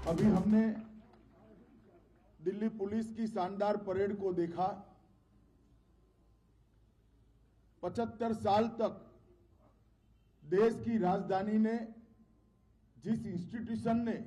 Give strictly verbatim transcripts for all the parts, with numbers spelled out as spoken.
अभी हमने दिल्ली पुलिस की शानदार परेड को देखा। पचहत्तर साल तक देश की राजधानी ने जिस इंस्टीट्यूशन ने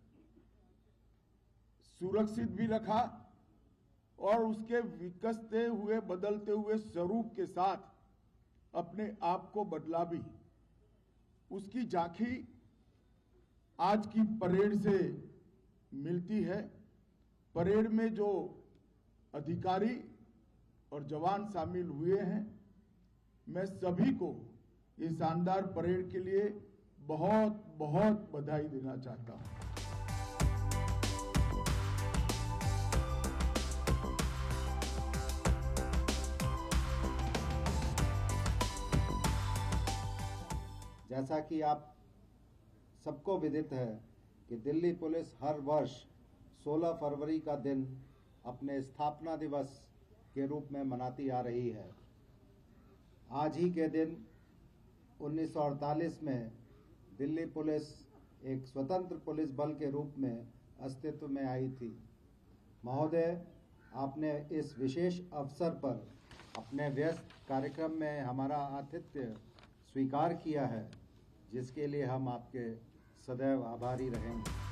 सुरक्षित भी रखा और उसके विकसते हुए बदलते हुए स्वरूप के साथ अपने आप को बदला भी, उसकी झांकी आज की परेड से मिलती है। परेड में जो अधिकारी और जवान शामिल हुए हैं, मैं सभी को ये शानदार परेड के लिए बहुत बहुत बधाई देना चाहता हूं। जैसा कि आप सबको विदित है कि दिल्ली पुलिस हर वर्ष सोलह फरवरी का दिन अपने स्थापना दिवस के रूप में मनाती आ रही है। आज ही के दिन उन्नीस सौ अड़तालीस में दिल्ली पुलिस एक स्वतंत्र पुलिस बल के रूप में अस्तित्व में आई थी। महोदय, आपने इस विशेष अवसर पर अपने व्यस्त कार्यक्रम में हमारा आतिथ्य स्वीकार किया है, जिसके लिए हम आपके सदैव आभारी रहेंगे।